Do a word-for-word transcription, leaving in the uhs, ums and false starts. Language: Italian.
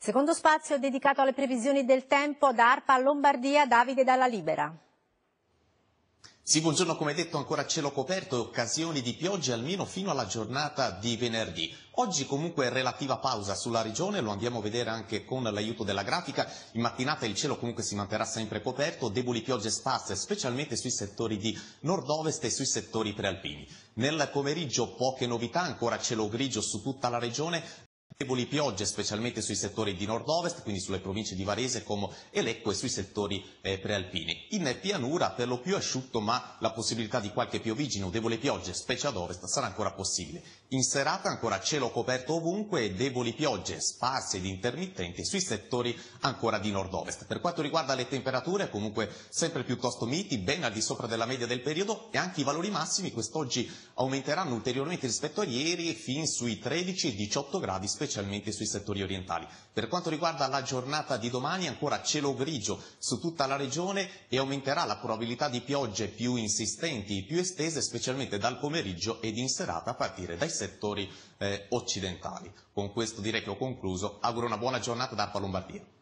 Secondo spazio dedicato alle previsioni del tempo da ARPA Lombardia, Davide Dalla Libera. Sì, buongiorno, come detto ancora cielo coperto e occasioni di piogge almeno fino alla giornata di venerdì. Oggi comunque relativa pausa sulla regione, lo andiamo a vedere anche con l'aiuto della grafica. In mattinata il cielo comunque si manterrà sempre coperto, deboli piogge sparse specialmente sui settori di nord-ovest e sui settori prealpini. Nel pomeriggio poche novità, ancora cielo grigio su tutta la regione. Deboli piogge specialmente sui settori di nord-ovest, quindi sulle province di Varese, Como e Lecco e sui settori eh, prealpini. In pianura per lo più asciutto, ma la possibilità di qualche piovigine o debole piogge, specie ad ovest, sarà ancora possibile. In serata ancora cielo coperto ovunque e deboli piogge sparse ed intermittenti sui settori ancora di nord-ovest. Per quanto riguarda le temperature, comunque sempre piuttosto miti, ben al di sopra della media del periodo, e anche i valori massimi quest'oggi aumenteranno ulteriormente rispetto a ieri fin sui tredici diciotto gradi, specialmente sui settori orientali. Per quanto riguarda la giornata di domani, ancora cielo grigio su tutta la regione e aumenterà la probabilità di piogge più insistenti, più estese, specialmente dal pomeriggio ed in serata a partire dai settori eh, occidentali. Con questo direi che ho concluso, auguro una buona giornata da ARPA Lombardia.